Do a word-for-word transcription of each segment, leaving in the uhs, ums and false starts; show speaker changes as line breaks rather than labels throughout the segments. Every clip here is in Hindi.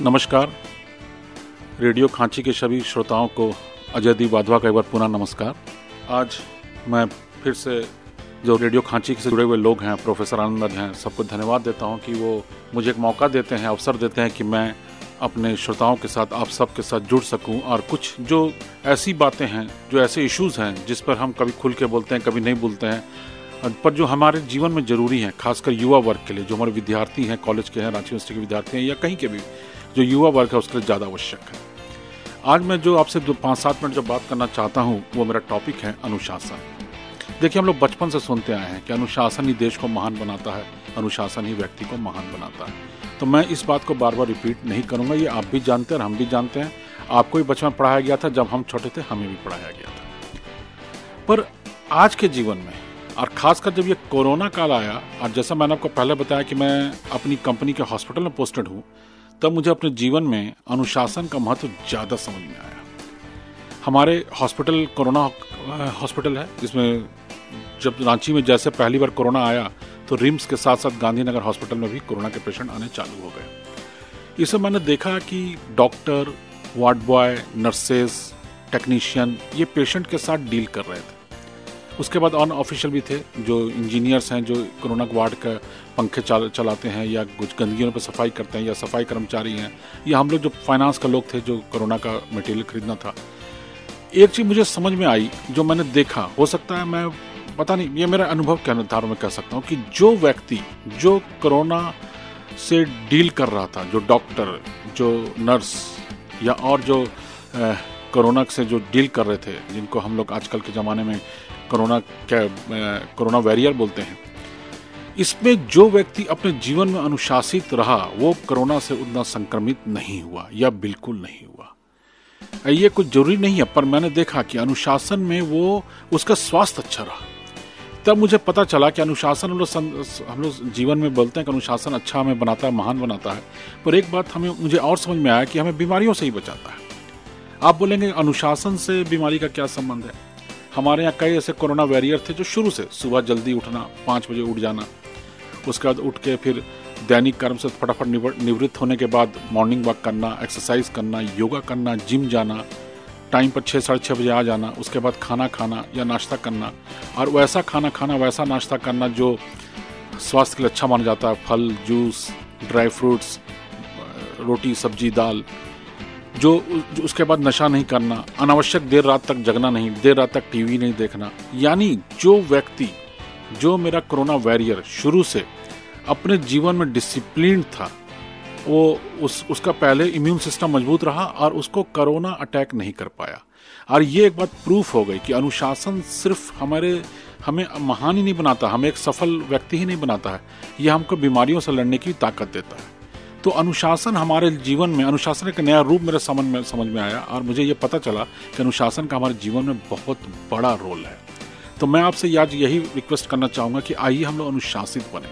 नमस्कार। रेडियो खांची के सभी श्रोताओं को अजय दी वाधवा का एक बार पुनः नमस्कार। आज मैं फिर से जो रेडियो खांची से जुड़े हुए लोग हैं, प्रोफेसर आनंद हैं, सबको धन्यवाद देता हूं कि वो मुझे एक मौका देते हैं, अवसर देते हैं कि मैं अपने श्रोताओं के साथ, आप सब के साथ जुड़ सकूं और कुछ जो ऐसी बातें हैं, जो ऐसे इश्यूज़ हैं जिस पर हम कभी खुल के बोलते हैं, कभी नहीं बोलते हैं, पर जो हमारे जीवन में ज़रूरी हैं, खासकर युवा वर्ग के लिए, जो हमारे विद्यार्थी हैं, कॉलेज के हैं, रांची यूनिवर्सिटी के विद्यार्थी हैं या कहीं के भी जो युवा वर्ग है, उसके लिए ज़्यादा आवश्यक है। आज मैं जो आपसे दो पाँच सात मिनट जो बात करना चाहता हूँ वो मेरा टॉपिक है अनुशासन। देखिए, हम लोग बचपन से सुनते आए हैं कि अनुशासन ही देश को महान बनाता है, अनुशासन ही व्यक्ति को महान बनाता है। तो मैं इस बात को बार बार रिपीट नहीं करूँगा, ये आप भी जानते हैं और हम भी जानते हैं। आपको भी बचपन में पढ़ाया गया था, जब हम छोटे थे हमें भी पढ़ाया गया था। पर आज के जीवन में और ख़ासकर जब ये कोरोना काल आया, और जैसा मैंने आपको पहले बताया कि मैं अपनी कंपनी के हॉस्पिटल में पोस्टेड हूँ, तब मुझे अपने जीवन में अनुशासन का महत्व ज़्यादा समझ में आया। हमारे हॉस्पिटल कोरोना हॉस्पिटल है, जिसमें जब रांची में जैसे पहली बार कोरोना आया तो रिम्स के साथ साथ गांधीनगर हॉस्पिटल में भी कोरोना के पेशेंट आने चालू हो गए। इसमें मैंने देखा कि doctor, ward boy, nurses, technician ये पेशेंट के साथ डील कर रहे थे। उसके बाद ऑन ऑफिशियल भी थे, जो इंजीनियर्स हैं, जो कोरोना वार्ड का पंखे चल, चलाते हैं या कुछ गंदगियों पर सफाई करते हैं, या सफाई कर्मचारी हैं, या हम लोग जो फाइनेंस का लोग थे जो कोरोना का मटेरियल खरीदना था। एक चीज़ मुझे समझ में आई, जो मैंने देखा, हो सकता है मैं पता नहीं, ये मेरा अनुभव के अनुसार मैं कह सकता हूँ कि जो व्यक्ति जो कोरोना से डील कर रहा था, जो डॉक्टर, जो नर्स या और जो कोरोना से जो डील कर रहे थे, जिनको हम लोग आजकल के ज़माने में कोरोना क्या कोरोना वॉरियर बोलते हैं, इसमें जो व्यक्ति अपने जीवन में अनुशासित रहा वो कोरोना से उतना संक्रमित नहीं हुआ या बिल्कुल नहीं हुआ। ये कुछ जरूरी नहीं है, पर मैंने देखा कि अनुशासन में वो उसका स्वास्थ्य अच्छा रहा। तब मुझे पता चला कि अनुशासन हम लोग हम लोग जीवन में बोलते हैं कि अनुशासन अच्छा हमें बनाता है, महान बनाता है, पर एक बात हमें मुझे और समझ में आया कि हमें बीमारियों से ही बचाता है। आप बोलेंगे अनुशासन से बीमारी का क्या संबंध है? हमारे यहाँ कई ऐसे कोरोना वॉरियर थे जो शुरू से सुबह जल्दी उठना, पाँच बजे उठ जाना, उसके बाद उठ के फिर दैनिक कर्म से फटाफट निवृत्त होने के बाद मॉर्निंग वॉक करना, एक्सरसाइज करना, योगा करना, जिम जाना, टाइम पर छः साढ़े छः बजे आ जाना, उसके बाद खाना खाना या नाश्ता करना, और वैसा खाना खाना, वैसा नाश्ता करना जो स्वास्थ्य के लिए अच्छा माना जाता है, फल, जूस, ड्राई फ्रूट्स, रोटी, सब्जी, दाल, जो, जो उसके बाद नशा नहीं करना, अनावश्यक देर रात तक जगना नहीं, देर रात तक टीवी नहीं देखना। यानी जो व्यक्ति, जो मेरा कोरोना वॉरियर शुरू से अपने जीवन में डिसिप्लिन था, वो उस उसका पहले इम्यून सिस्टम मजबूत रहा और उसको कोरोना अटैक नहीं कर पाया। और ये एक बात प्रूफ हो गई कि अनुशासन सिर्फ हमारे हमें महान ही नहीं बनाता, हमें एक सफल व्यक्ति ही नहीं बनाता है, ये हमको बीमारियों से लड़ने की ताकत देता है। तो अनुशासन हमारे जीवन में, अनुशासन एक नया रूप मेरे समझ में समझ में आया और मुझे ये पता चला कि अनुशासन का हमारे जीवन में बहुत बड़ा रोल है। तो मैं आपसे आज यही रिक्वेस्ट करना चाहूँगा कि आइए हम लोग अनुशासित बने,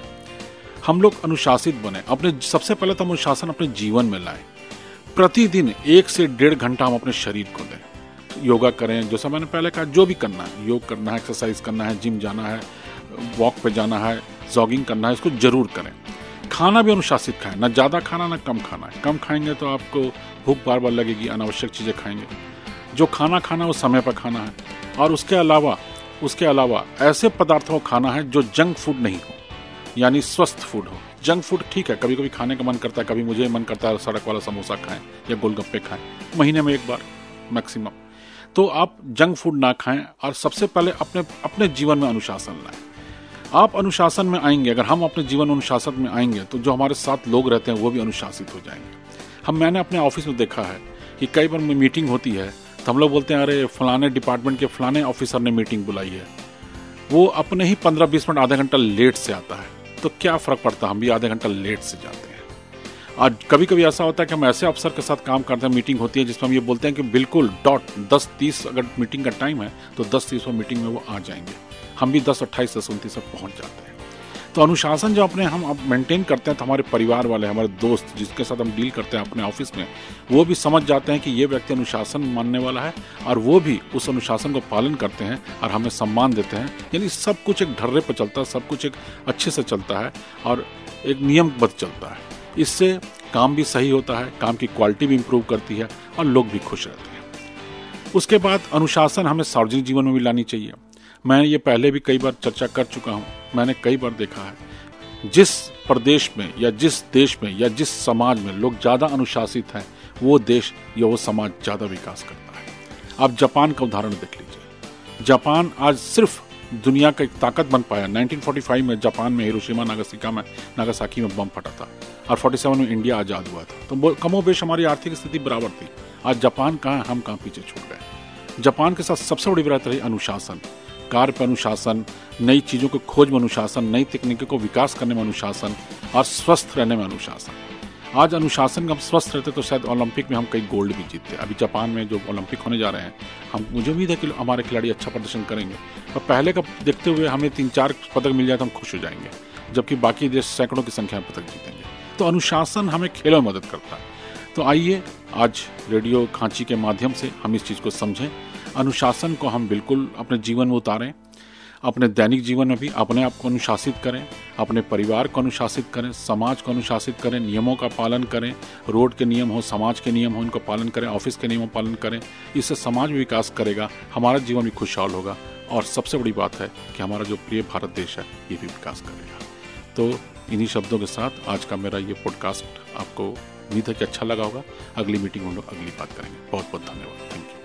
हम लोग अनुशासित बने। अपने सबसे पहले तो अनुशासन अपने जीवन में लाएं। प्रतिदिन एक से डेढ़ घंटा हम अपने शरीर को दें, योगा करें, जैसा मैंने पहले कहा, जो भी करना है, योग करना है, एक्सरसाइज करना है, जिम जाना है, वॉक पे जाना है, जॉगिंग करना है, इसको जरूर करें। खाना भी अनुशासित खाएं, ना ज़्यादा खाना ना कम खाना है। कम खाएंगे तो आपको भूख बार बार लगेगी, अनावश्यक चीज़ें खाएंगे। जो खाना खाना वो समय पर खाना है, और उसके अलावा उसके अलावा ऐसे पदार्थों को खाना है जो जंक फूड नहीं हो, यानी स्वस्थ फूड हो। जंक फूड ठीक है, कभी कभी खाने का मन करता है, कभी मुझे मन करता है सड़क वाला समोसा खाएं या गोलगप्पे खाएं, महीने में एक बार मैक्सिमम। तो आप जंक फूड ना खाएं और सबसे पहले अपने अपने जीवन में अनुशासन लाएं। आप अनुशासन में आएंगे, अगर हम अपने जीवन में अनुशासन में आएंगे तो जो हमारे साथ लोग रहते हैं वो भी अनुशासित हो जाएंगे। हम मैंने अपने ऑफिस में देखा है कि कई बार मीटिंग होती है तो हम लोग बोलते हैं अरे फलाने डिपार्टमेंट के फलाने ऑफिसर ने मीटिंग बुलाई है, वो अपने ही पंद्रह बीस मिनट आधा घंटा लेट से आता है, तो क्या फ़र्क पड़ता है, हम भी आधे घंटा लेट से जाते हैं। और कभी कभी ऐसा होता है कि हम ऐसे अफसर के साथ काम करते हैं, मीटिंग होती है जिसमें हम ये बोलते हैं कि बिल्कुल डॉट दस तीस अगर मीटिंग का टाइम है तो दस तीस वो मीटिंग में वो आ जाएंगे, हम भी दस अट्ठाईस दस उनतीस तक पहुँच जाते हैं। तो अनुशासन जो अपने हम अब मेंटेन करते हैं तो हमारे परिवार वाले, हमारे दोस्त जिसके साथ हम डील करते हैं अपने ऑफिस में, वो भी समझ जाते हैं कि ये व्यक्ति अनुशासन मानने वाला है और वो भी उस अनुशासन को पालन करते हैं और हमें सम्मान देते हैं। यानी सब कुछ एक ढर्रे पर चलता है, सब कुछ एक अच्छे से चलता है और एक नियमबद्ध चलता है। इससे काम भी सही होता है, काम की क्वालिटी भी इम्प्रूव करती है और लोग भी खुश रहते हैं। उसके बाद अनुशासन हमें सार्वजनिक जीवन में भी लानी चाहिए। मैं ये पहले भी कई बार चर्चा कर चुका हूँ। मैंने कई बार देखा है जिस प्रदेश में या जिस देश में या जिस समाज में लोग ज़्यादा अनुशासित हैं वो देश या वो समाज ज़्यादा विकास करता है। आप जापान का उदाहरण देख लीजिए। जापान आज सिर्फ दुनिया का एक ताकत बन पाया। नाइनटीन फोर्टी फाइव में जापान में हिरोशिमा नागासाकी में नागासाकी में बम फटा था और फोर्टी सेवन में इंडिया आज़ाद हुआ था। तो कमोबेश हमारी आर्थिक स्थिति बराबर थी। आज जापान कहाँ, हम कहाँ पीछे छूट गए। जापान के साथ सबसे बड़ी बात रही अनुशासन, कार्य पर अनुशासन, नई चीज़ों को खोज में अनुशासन, नई तकनीकों को विकास करने में अनुशासन और स्वस्थ रहने में अनुशासन। आज अनुशासन में हम स्वस्थ रहते तो शायद ओलंपिक में हम कई गोल्ड भी जीतते। अभी जापान में जो ओलंपिक होने जा रहे हैं, हम मुझे उम्मीद है कि हमारे खिलाड़ी अच्छा प्रदर्शन करेंगे और पहले का देखते हुए हमें तीन चार पदक मिल जाए तो हम खुश हो जाएंगे, जबकि बाकी देश सैकड़ों की संख्या में पदक जीतेंगे। तो अनुशासन हमें खेलों में मदद करता है। तो आइए आज रेडियो खांची के माध्यम से हम इस चीज़ को समझें। अनुशासन को हम बिल्कुल अपने जीवन में उतारें, अपने दैनिक जीवन में भी अपने आप को अनुशासित करें, अपने परिवार को अनुशासित करें, समाज को अनुशासित करें, नियमों का पालन करें। रोड के नियम हो, समाज के नियम हो, इनको पालन करें, ऑफिस के नियमों का पालन करें। इससे समाज में विकास करेगा, हमारा जीवन भी खुशहाल होगा और सबसे बड़ी बात है कि हमारा जो प्रिय भारत देश है ये भी विकास करेगा। तो इन्हीं शब्दों के साथ आज का मेरा ये पॉडकास्ट आपको उम्मीद है कि अच्छा लगा होगा। अगली मीटिंग में हम लोग अगली बात करेंगे। बहुत बहुत धन्यवाद। Thank you.